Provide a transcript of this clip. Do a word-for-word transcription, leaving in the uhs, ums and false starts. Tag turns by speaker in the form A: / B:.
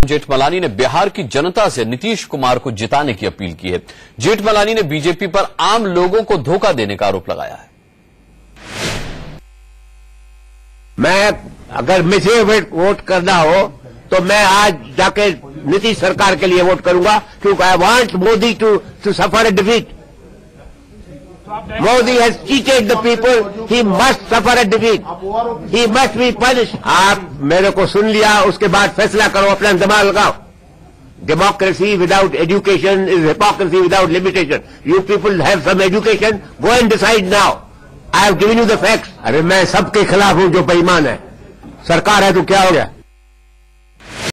A: जेठमलानी ने बिहार की जनता से नीतीश कुमार को जिताने की अपील की है। जेठमलानी ने बीजेपी पर आम लोगों को धोखा देने का आरोप लगाया है।
B: मैं अगर मुझे वोट करना हो तो मैं आज जाके नीतीश सरकार के लिए वोट करूंगा, क्योंकि I want Modi to to suffer a defeat. Modi has cheated the people, he must suffer a defeat, he must be punish. आप मेरे को सुन लिया, उसके बाद फैसला करो, अपना दिमाग लगाओ। Democracy without education is hypocrisy without limitation. You people have some education, go and decide now. I have given you the facts. अरे मैं सबके खिलाफ हूं जो बेईमान है। सरकार है तो क्या हो गया?